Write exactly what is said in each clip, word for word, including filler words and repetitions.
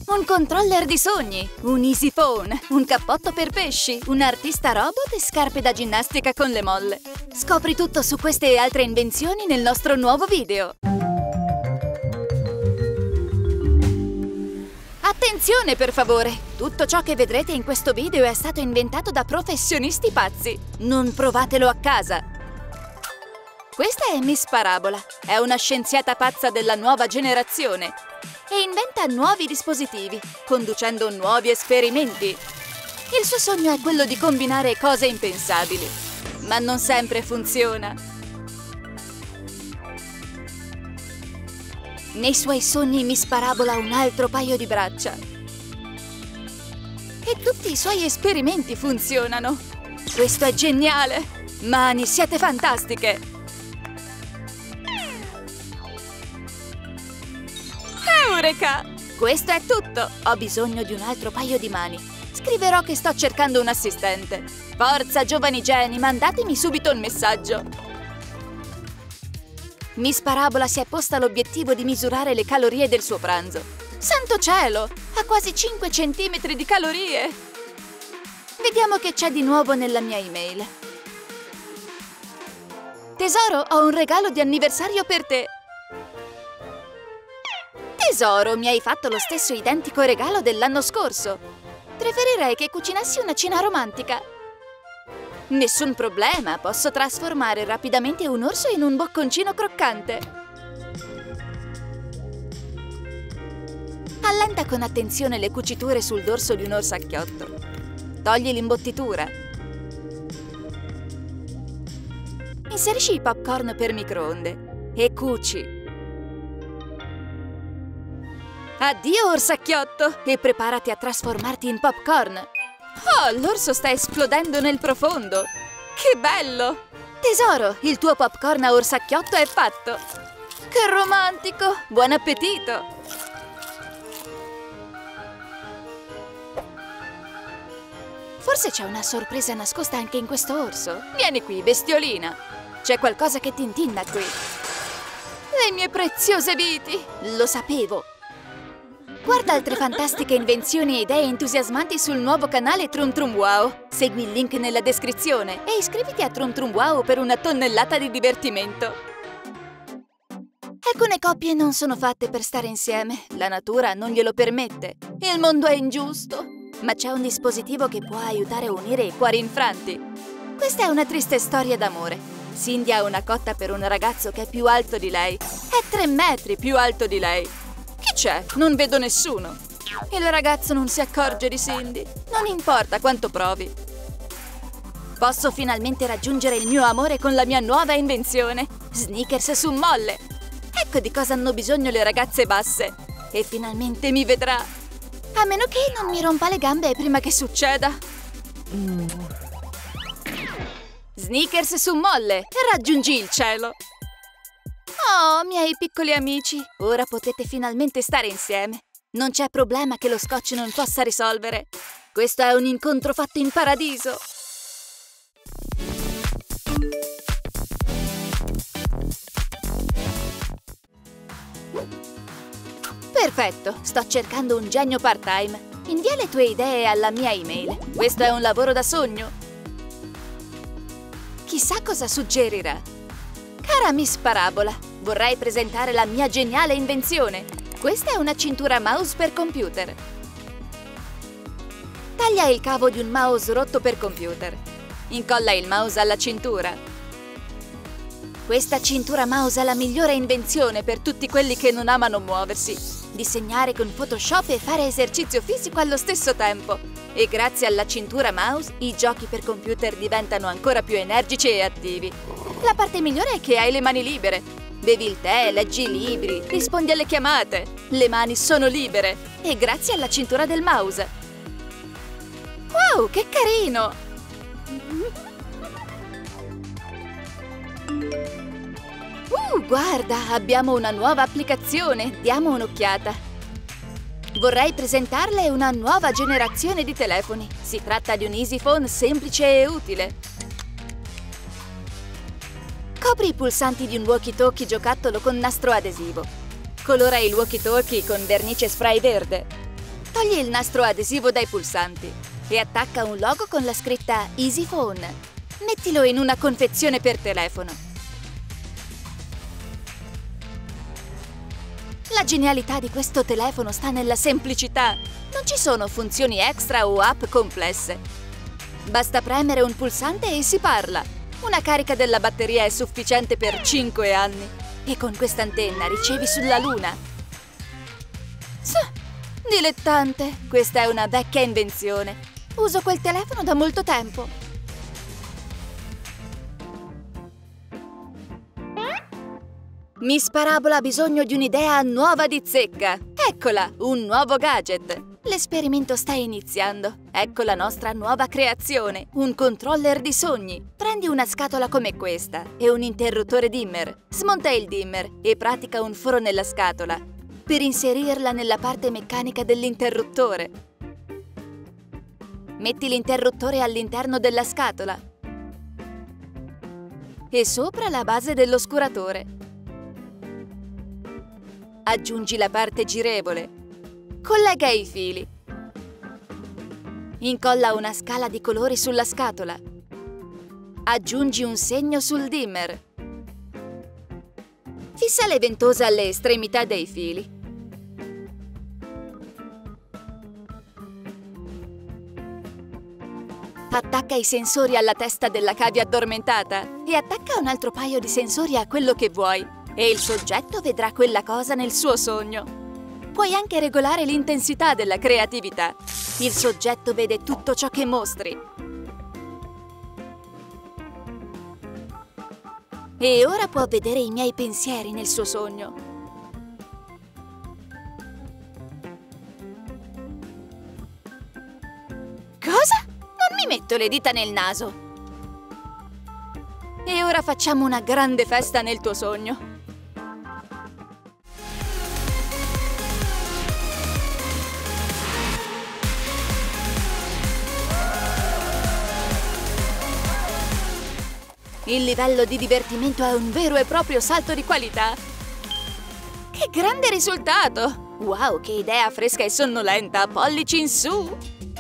Un controller di sogni, un Easy Phone, un cappotto per pesci, un artista robot e scarpe da ginnastica con le molle. Scopri tutto su queste e altre invenzioni nel nostro nuovo video. Attenzione, per favore! Tutto ciò che vedrete in questo video è stato inventato da professionisti pazzi. Non provatelo a casa. Questa è Miss Parabola. È una scienziata pazza della nuova generazione e inventa nuovi dispositivi, conducendo nuovi esperimenti. Il suo sogno è quello di combinare cose impensabili, ma non sempre funziona. Nei suoi sogni Miss Parabola ha un altro paio di braccia. E tutti i suoi esperimenti funzionano. Questo è geniale! Mani, siete fantastiche! Eureka! Questo è tutto! Ho bisogno di un altro paio di mani. Scriverò che sto cercando un assistente. Forza, giovani geni, mandatemi subito il messaggio. Miss Parabola si è posta l'obiettivo di misurare le calorie del suo pranzo. Santo cielo! Ha quasi cinque centimetri di calorie! Vediamo che c'è di nuovo nella mia email. Tesoro, ho un regalo di anniversario per te! Tesoro, mi hai fatto lo stesso identico regalo dell'anno scorso. Preferirei che cucinassi una cena romantica. Nessun problema, posso trasformare rapidamente un orso in un bocconcino croccante. Allenta con attenzione le cuciture sul dorso di un orsacchiotto. Togli l'imbottitura. Inserisci i popcorn per microonde e cuci. Addio, orsacchiotto! E preparati a trasformarti in popcorn! Oh, l'orso sta esplodendo nel profondo! Che bello! Tesoro, il tuo popcorn a orsacchiotto è fatto! Che romantico! Buon appetito! Forse c'è una sorpresa nascosta anche in questo orso? Vieni qui, bestiolina! C'è qualcosa che tintinna qui! Le mie preziose viti! Lo sapevo! Guarda altre fantastiche invenzioni e idee entusiasmanti sul nuovo canale Trum Trum Wow. Segui il link nella descrizione e iscriviti a Trum Trum Wow per una tonnellata di divertimento. Alcune coppie non sono fatte per stare insieme. La natura non glielo permette. Il mondo è ingiusto. Ma c'è un dispositivo che può aiutare a unire i cuori infranti. Questa è una triste storia d'amore. Cindy ha una cotta per un ragazzo che è più alto di lei. È tre metri più alto di lei. Chi c'è? Non vedo nessuno. Il ragazzo non si accorge di Cindy. Non importa quanto provi. Posso finalmente raggiungere il mio amore con la mia nuova invenzione. Sneakers su molle. Ecco di cosa hanno bisogno le ragazze basse. E finalmente mi vedrà. A meno che non mi rompa le gambe prima che succeda. Mm. Sneakers su molle. Raggiungi il cielo. Oh, miei piccoli amici, ora potete finalmente stare insieme. Non c'è problema che lo scotch non possa risolvere. Questo è un incontro fatto in paradiso. Perfetto, sto cercando un genio part-time. Invia le tue idee alla mia email. Questo è un lavoro da sogno. Chissà cosa suggerirà. Cara Miss Parabola, vorrei presentare la mia geniale invenzione. Questa è una cintura mouse per computer. Taglia il cavo di un mouse rotto per computer. Incolla il mouse alla cintura. Questa cintura mouse è la migliore invenzione per tutti quelli che non amano muoversi. Disegnare con Photoshop e fare esercizio fisico allo stesso tempo. E grazie alla cintura mouse, i giochi per computer diventano ancora più energici e attivi. La parte migliore è che hai le mani libere. Bevi il tè, leggi i libri, rispondi alle chiamate. Le mani sono libere. E grazie alla cintura del mouse. Wow, che carino! Uh, guarda, abbiamo una nuova applicazione. Diamo un'occhiata. Vorrei presentarle una nuova generazione di telefoni. Si tratta di un Easy Phone semplice e utile. Copri i pulsanti di un walkie-talkie giocattolo con nastro adesivo. Colora il walkie-talkie con vernice spray verde. Togli il nastro adesivo dai pulsanti e attacca un logo con la scritta Easy Phone. Mettilo in una confezione per telefono. La genialità di questo telefono sta nella semplicità. Non ci sono funzioni extra o app complesse. Basta premere un pulsante e si parla. Una carica della batteria è sufficiente per cinque anni. E con quest'antenna ricevi sulla Luna. Sì, dilettante, questa è una vecchia invenzione. Uso quel telefono da molto tempo. Miss Parabola ha bisogno di un'idea nuova di zecca. Eccola, un nuovo gadget. L'esperimento sta iniziando. Ecco la nostra nuova creazione, un controller di sogni. Prendi una scatola come questa e un interruttore dimmer. Smonta il dimmer e pratica un foro nella scatola per inserirla nella parte meccanica dell'interruttore. Metti l'interruttore all'interno della scatola e sopra la base dell'oscuratore. Aggiungi la parte girevole. Collega i fili. Incolla una scala di colori sulla scatola. Aggiungi un segno sul dimmer. Fissa le ventose alle estremità dei fili. Attacca i sensori alla testa della cavia addormentata e attacca un altro paio di sensori a quello che vuoi e il soggetto vedrà quella cosa nel suo sogno. Puoi anche regolare l'intensità della creatività. Il soggetto vede tutto ciò che mostri. E ora può vedere i miei pensieri nel suo sogno. Cosa? Non mi metto le dita nel naso. E ora facciamo una grande festa nel tuo sogno. Il livello di divertimento è un vero e proprio salto di qualità. Che grande risultato! Wow, che idea fresca e sonnolenta! Pollici in su!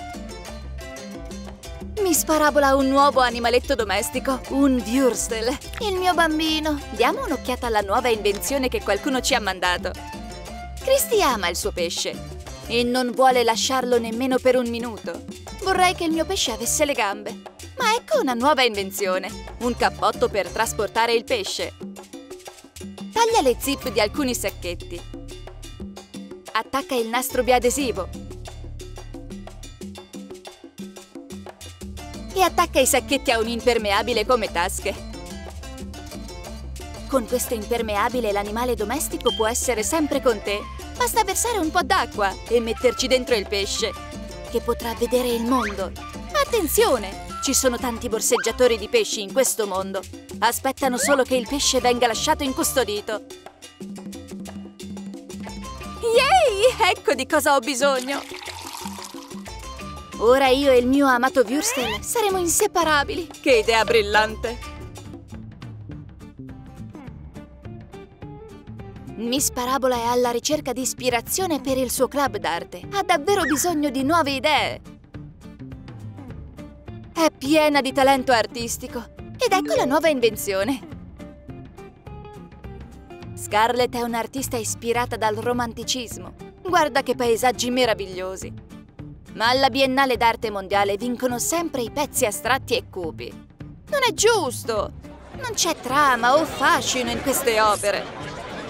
Miss Parabola ha un nuovo animaletto domestico, un Würstel. Il mio bambino. Diamo un'occhiata alla nuova invenzione che qualcuno ci ha mandato. Christy ama il suo pesce e non vuole lasciarlo nemmeno per un minuto. Vorrei che il mio pesce avesse le gambe. Ma ecco una nuova invenzione, un cappotto per trasportare il pesce. Taglia le zip di alcuni sacchetti. Attacca il nastro biadesivo. E attacca i sacchetti a un impermeabile come tasche. Con questo impermeabile l'animale domestico può essere sempre con te. Basta versare un po' d'acqua e metterci dentro il pesce, che potrà vedere il mondo. Ma attenzione! Ci sono tanti borseggiatori di pesci in questo mondo. Aspettano solo che il pesce venga lasciato incustodito. Yay! Ecco di cosa ho bisogno! Ora io e il mio amato Würstel saremo inseparabili. Che idea brillante! Miss Parabola è alla ricerca di ispirazione per il suo club d'arte. Ha davvero bisogno di nuove idee. È piena di talento artistico. Ed ecco la nuova invenzione. Scarlett è un'artista ispirata dal romanticismo. Guarda che paesaggi meravigliosi. Ma alla Biennale d'Arte Mondiale vincono sempre i pezzi astratti e cupi. Non è giusto! Non c'è trama o fascino in queste opere.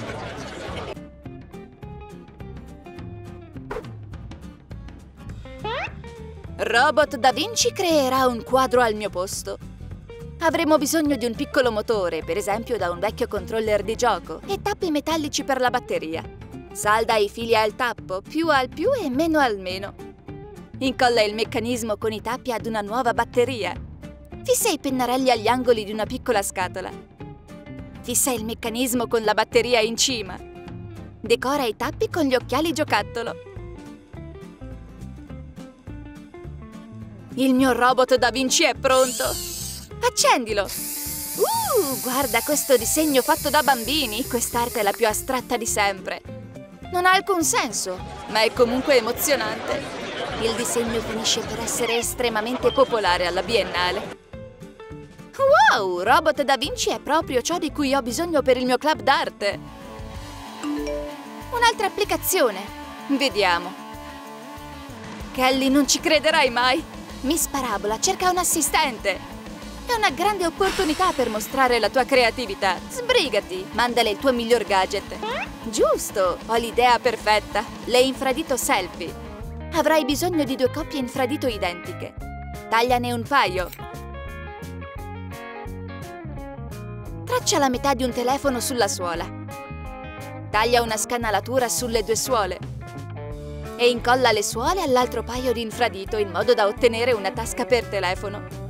Robot Da Vinci creerà un quadro al mio posto. Avremo bisogno di un piccolo motore, per esempio da un vecchio controller di gioco, e tappi metallici per la batteria. Salda i fili al tappo, più al più e meno al meno. Incolla il meccanismo con i tappi ad una nuova batteria. Fissa i pennarelli agli angoli di una piccola scatola. Fissa il meccanismo con la batteria in cima. Decora i tappi con gli occhiali giocattolo. Il mio robot Da Vinci è pronto! Accendilo! Uh, guarda questo disegno fatto da bambini! Quest'arte è la più astratta di sempre! Non ha alcun senso, ma è comunque emozionante. Il disegno finisce per essere estremamente popolare alla Biennale. Wow! Robot da Vinci è proprio ciò di cui ho bisogno per il mio club d'arte. Un'altra applicazione. Vediamo. Kelly, non ci crederai mai. Miss Parabola cerca un assistente. È una grande opportunità per mostrare la tua creatività. Sbrigati, mandale il tuo miglior gadget. Giusto, ho l'idea perfetta. Le infradito selfie. Avrai bisogno di due coppie infradito identiche. Tagliane un paio. Traccia la metà di un telefono sulla suola. Taglia una scanalatura sulle due suole. E incolla le suole all'altro paio di infradito in modo da ottenere una tasca per telefono.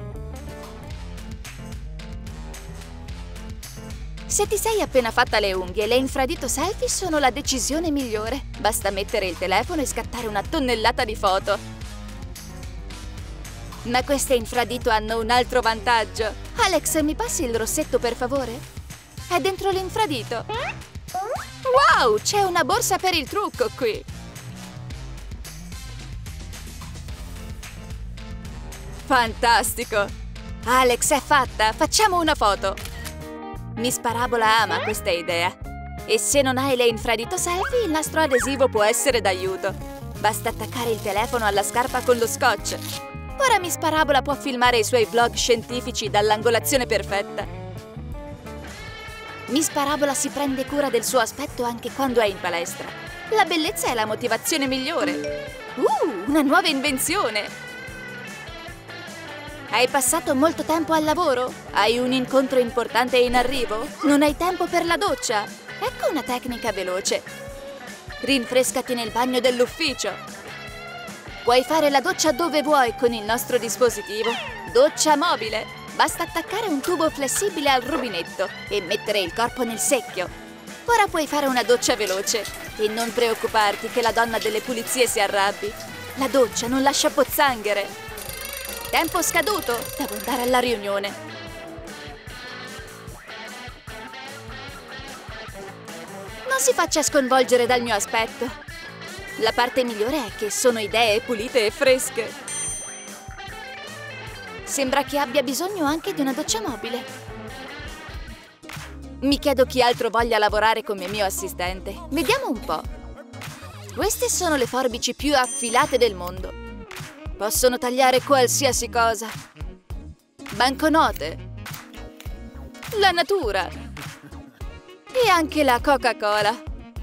Se ti sei appena fatta le unghie, le infradito selfie sono la decisione migliore. Basta mettere il telefono e scattare una tonnellata di foto. Ma queste infradito hanno un altro vantaggio. Alex, mi passi il rossetto per favore? È dentro l'infradito. Wow, c'è una borsa per il trucco qui. Fantastico! Alex, è fatta! Facciamo una foto! Miss Parabola ama questa idea. E se non hai le infradito selfie, il nastro adesivo può essere d'aiuto. Basta attaccare il telefono alla scarpa con lo scotch. Ora Miss Parabola può filmare i suoi vlog scientifici dall'angolazione perfetta. Miss Parabola si prende cura del suo aspetto anche quando è in palestra. La bellezza è la motivazione migliore. Uh, una nuova invenzione! Hai passato molto tempo al lavoro? Hai un incontro importante in arrivo? Non hai tempo per la doccia? Ecco una tecnica veloce. Rinfrescati nel bagno dell'ufficio. Puoi fare la doccia dove vuoi con il nostro dispositivo. Doccia mobile. Basta attaccare un tubo flessibile al rubinetto e mettere il corpo nel secchio. Ora puoi fare una doccia veloce e non preoccuparti che la donna delle pulizie si arrabbi. La doccia non lascia pozzanghere. Tempo scaduto, devo andare alla riunione. Non si faccia sconvolgere dal mio aspetto. La parte migliore è che sono idee pulite e fresche. Sembra che abbia bisogno anche di una doccia mobile. Mi chiedo chi altro voglia lavorare come mio assistente. Vediamo un po'. Queste sono le forbici più affilate del mondo. Possono tagliare qualsiasi cosa. Banconote. La natura. E anche la Coca-Cola.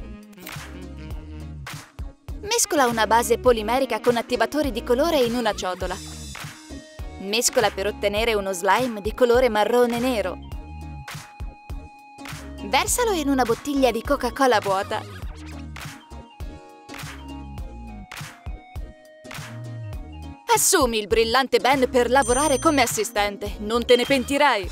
Mescola una base polimerica con attivatori di colore in una ciotola. Mescola per ottenere uno slime di colore marrone nero. Versalo in una bottiglia di Coca-Cola vuota. Assumi il brillante Ben per lavorare come assistente, non te ne pentirai!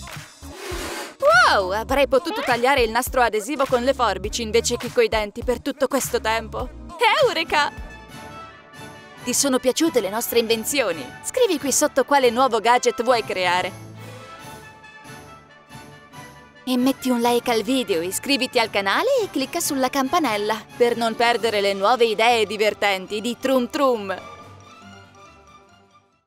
Wow! Avrei potuto tagliare il nastro adesivo con le forbici invece che coi denti per tutto questo tempo! Eureka! Ti sono piaciute le nostre invenzioni? Scrivi qui sotto quale nuovo gadget vuoi creare. E metti un like al video, iscriviti al canale e clicca sulla campanella per non perdere le nuove idee divertenti di Trum Trum!